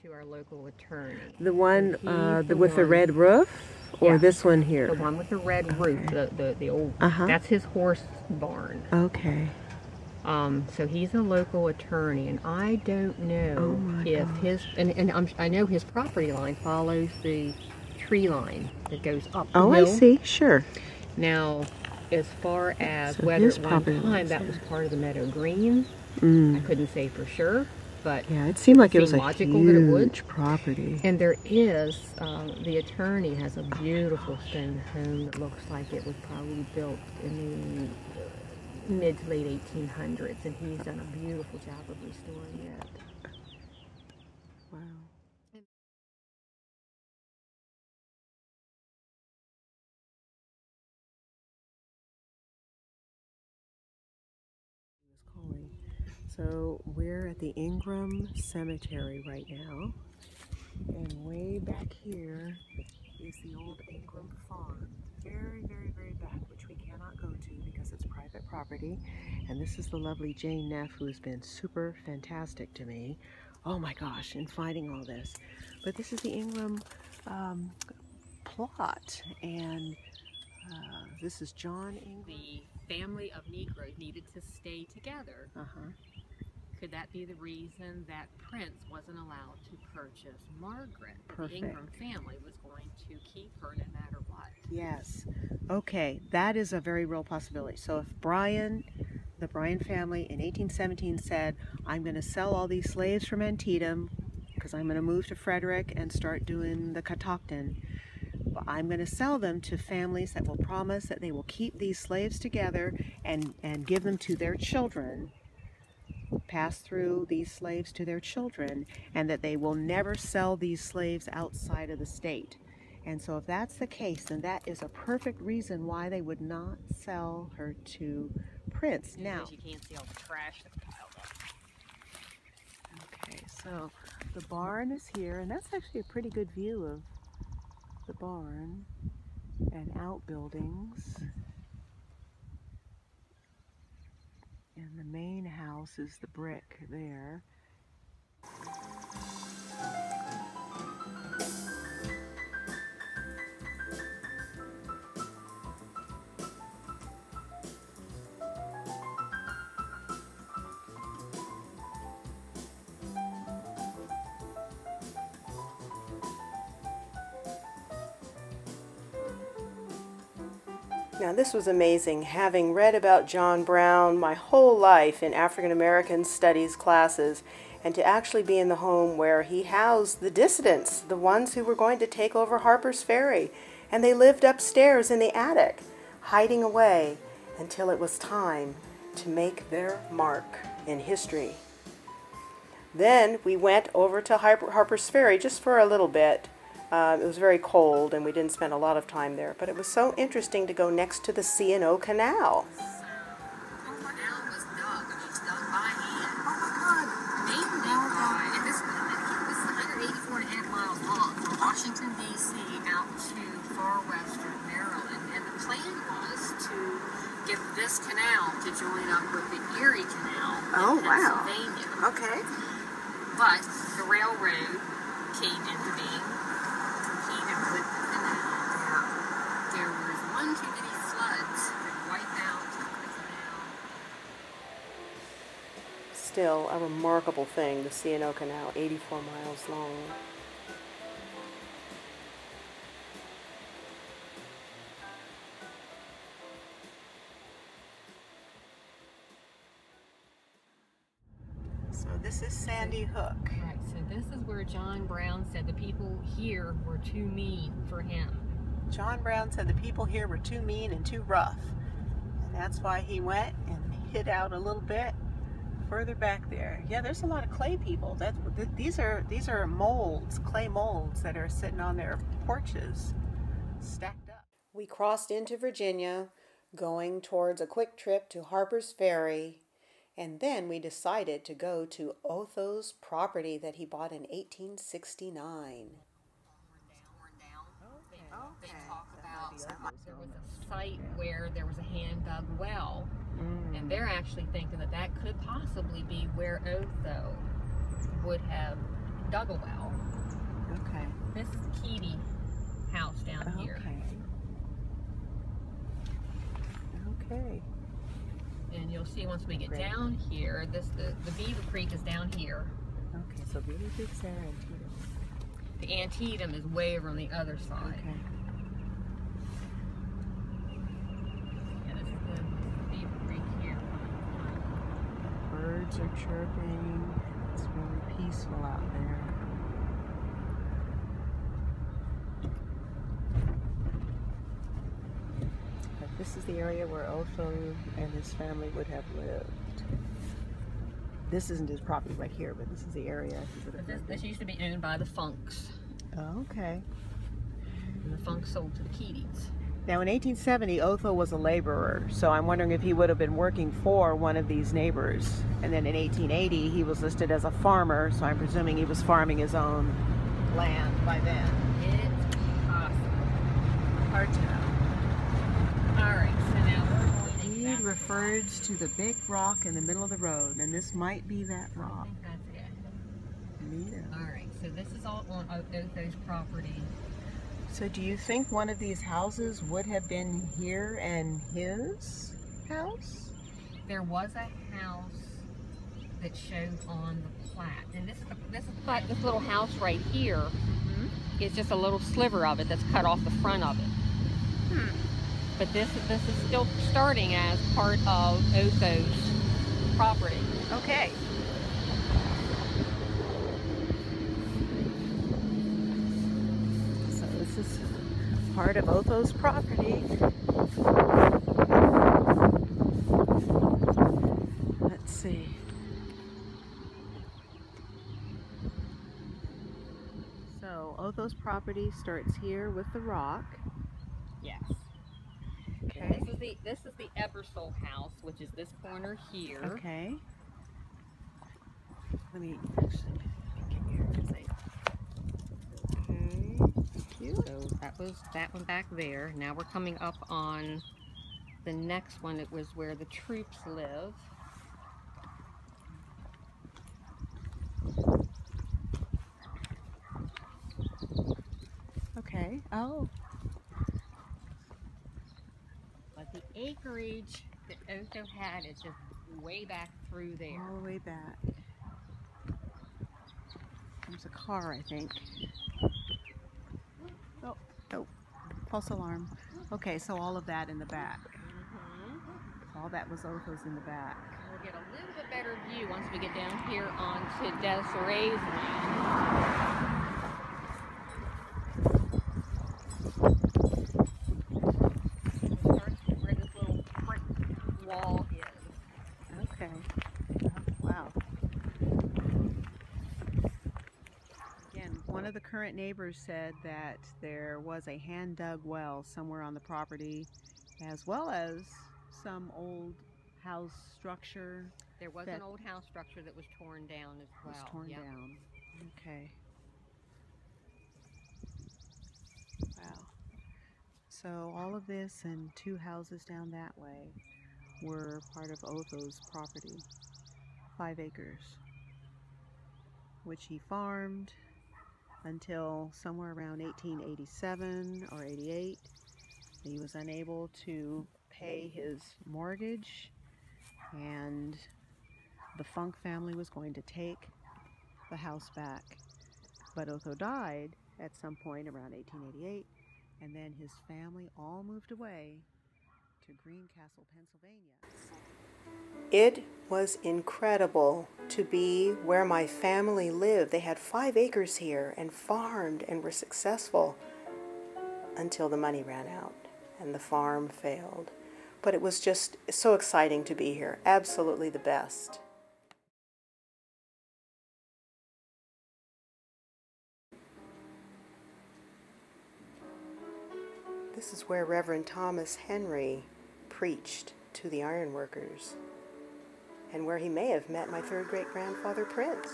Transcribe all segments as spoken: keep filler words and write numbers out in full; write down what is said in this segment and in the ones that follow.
to our local attorney. The one uh, the, the with one, the red roof? Or yeah, this one here? The one with the red okay. roof, the, the, the old, uh-huh. That's his horse barn. Okay. Um, so he's a local attorney, and I don't know oh if gosh. his, and, and I'm, I know his property line follows the tree line that goes up the Oh, hill. I see, sure. Now, as far as so whether at one time that was part of the Meadow Green, mm. I couldn't say for sure, but yeah, it seemed like it, it was a logical huge that it would. property. And there is, uh, the attorney has a beautiful stone home that looks like it was probably built in the mid to late eighteen hundreds, and he's done a beautiful job of restoring it. Wow. So we're at the Ingram Cemetery right now, and way back here is the old Ingram farm. Very, very, very back, which we cannot go to because it's private property. And this is the lovely Jane Neff, who has been super fantastic to me. Oh my gosh, in finding all this. But this is the Ingram um, plot, and uh, this is John Ingram. The family of Negroes needed to stay together. Uh-huh. Could that be the reason that Prince wasn't allowed to purchase Margaret? Perfect. The Ingram family was going to keep her no matter what. Yes. Okay, that is a very real possibility. So if Brian, the Bryan family in eighteen seventeen said, I'm going to sell all these slaves from Antietam because I'm going to move to Frederick and start doing the Catoctin, but I'm going to sell them to families that will promise that they will keep these slaves together and, and give them to their children, pass through these slaves to their children, and that they will never sell these slaves outside of the state. And so if that's the case, then that is a perfect reason why they would not sell her to Prince. Yeah, now, you can't see all the trash that's piled up. Okay, so the barn is here, and that's actually a pretty good view of the barn and outbuildings. And the main house is the brick there. Now this was amazing, having read about John Brown my whole life in African American studies classes, and to actually be in the home where he housed the dissidents, the ones who were going to take over Harper's Ferry, and they lived upstairs in the attic, hiding away until it was time to make their mark in history. Then we went over to Harper, Harper's Ferry just for a little bit. Uh, it was very cold, and we didn't spend a lot of time there, but it was so interesting to go next to the C and O Canal. Washington, D C out to far western Maryland, and the plan was to get this canal to join up with the Erie Canal in oh, Pennsylvania. Wow. Okay. But the railroad came into being, competed with the canal. Yeah. There was one too many floods that wiped out the canal. Still a remarkable thing, the C and O Canal, eighty-four miles long. So this is Sandy Hook. Right, so this is where John Brown said the people here were too mean for him. John Brown said the people here were too mean and too rough. And that's why he went and hid out a little bit further back there. Yeah, there's a lot of clay people. That, these are these are molds, clay molds that are sitting on their porches, stacked up. We crossed into Virginia, going towards a quick trip to Harper's Ferry. And then we decided to go to Otho's property that he bought in eighteen sixty-nine. They, they talk about there was a site where there was a hand-dug well, mm. and they're actually thinking that that could possibly be where Otho would have dug a well. Okay. This is the Keedy house down Okay. here. Okay. And you'll see once we get Great. down here, this the, the Beaver Creek is down here. Okay, so Beaver Creek's there, Antietam. The Antietam is way over on the other side. Okay. Yeah, this is the Beaver Creek here. Birds are chirping. It's really peaceful out there. But this is the area where Otho and his family would have lived. This isn't his property right here, but this is the area he would have But this, lived this in. used to be owned by the Funks. Oh, okay. And the Funks sold to the Keedys. Now in eighteen seventy, Otho was a laborer, so I'm wondering if he would have been working for one of these neighbors. And then in eighteen eighty, he was listed as a farmer, so I'm presuming he was farming his own land by then. It's possible. Hard to know. Alright, so now we're going Deed back. refers to the big rock in the middle of the road, and this might be that I rock. think that's it. Neato. Alright, so this is all on Otho's property. So do you think one of these houses would have been here and his house? There was a house that showed on the plat. And this is, the, this is like this little house right here. Mm-hmm. It's just a little sliver of it that's cut off the front of it. Hmm. But this, this is still starting as part of Otho's property. Okay. So this is part of Otho's property. Let's see. So Otho's property starts here with the rock. Yes. Okay. And this is the this is the Ebersole house, which is this corner here. Okay. Let me actually get here because I. Okay. Thank you. So that was that one back there. Now we're coming up on the next one. It was where the troops live. Okay. Oh. But the acreage that Otho had is just way back through there. All the way back. There's a car, I think. Oh, oh, false alarm. Okay, so all of that in the back. Mm-hmm. All that was Otho's in the back. We'll get a little bit better view once we get down here onto Desiree's land. Where this little brick wall is. Okay. Wow. Again, one of the current neighbors said that there was a hand-dug well somewhere on the property, as well as some old house structure There was that an old house structure that was torn down as well. was torn Yep. down. Okay. Wow. So all of this and two houses down that way were part of Otho's property, five acres, which he farmed until somewhere around eighteen eighty-seven or eighty-eight. He was unable to pay his mortgage, and the Funk family was going to take the house back. But Otho died at some point around eighteen eighty-eight, and then his family all moved away to Greencastle, Pennsylvania. It was incredible to be where my family lived. They had five acres here and farmed and were successful until the money ran out and the farm failed. But it was just so exciting to be here. Absolutely the best. This is where Reverend Thomas Henry preached to the ironworkers, and where he may have met my third great grandfather Prince.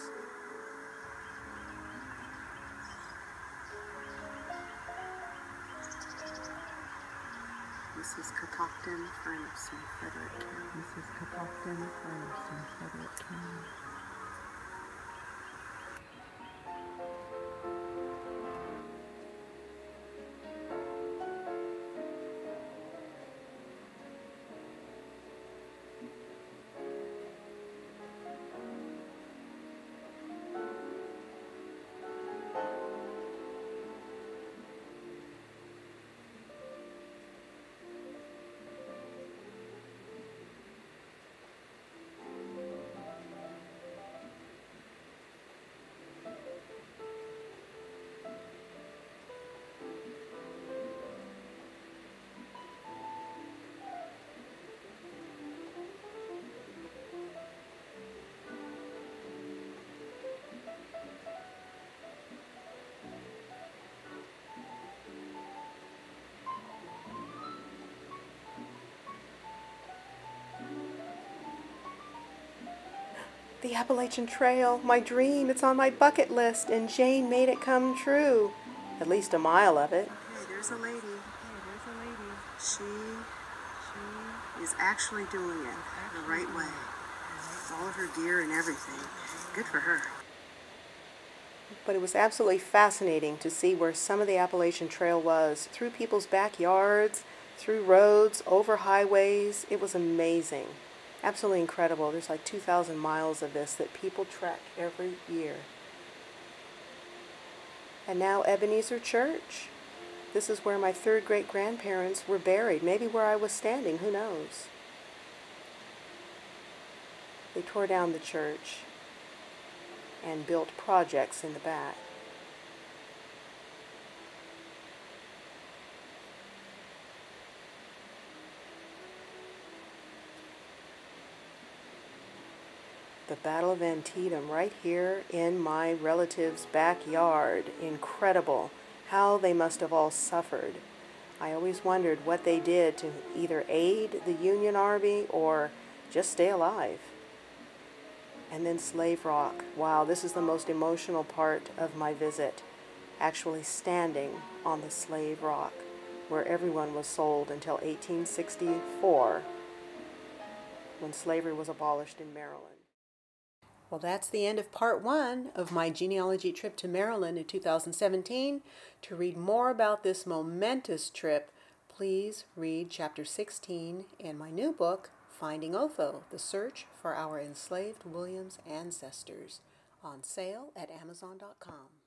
This is Catoctin, Furnace in Frederick County. This is Catoctin, Furnace in Frederick County. The Appalachian Trail, my dream, it's on my bucket list, and Jane made it come true. At least a mile of it. Hey, there's a lady. Hey, there's a lady. She, she is actually doing it the right way. All of her gear and everything. Good for her. But it was absolutely fascinating to see where some of the Appalachian Trail was, through people's backyards, through roads, over highways. It was amazing. Absolutely incredible. There's like two thousand miles of this that people trek every year. And now Ebenezer Church. This is where my third great-grandparents were buried. Maybe where I was standing, who knows? They tore down the church and built projects in the back. The Battle of Antietam right here in my relative's backyard. Incredible. How they must have all suffered. I always wondered what they did to either aid the Union Army or just stay alive. And then Slave Rock. Wow, this is the most emotional part of my visit. Actually standing on the Slave Rock, where everyone was sold until eighteen sixty-four, when slavery was abolished in Maryland. Well, that's the end of part one of my genealogy trip to Maryland in two thousand seventeen. To read more about this momentous trip, please read chapter sixteen in my new book, Finding Otho, The Search for Our Enslaved Williams Ancestors, on sale at amazon dot com.